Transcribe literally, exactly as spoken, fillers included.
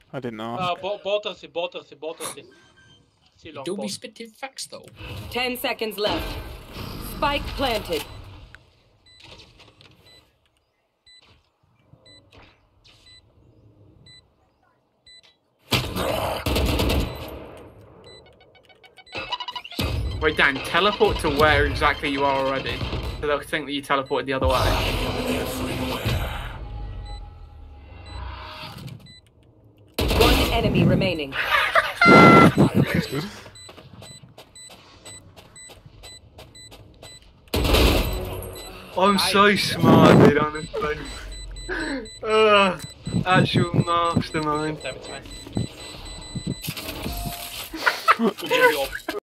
I didn't ask. Uh, bo both of it, both of it, both of it. See long Don't be both. spitting facts though. Ten seconds left. Spike planted. Wait, Dan, teleport to where exactly you are already. So they'll think that you teleported the other way. One enemy remaining. I'm so smart, dude, honestly. Uh, actual mastermind. Damn it, man. Good job.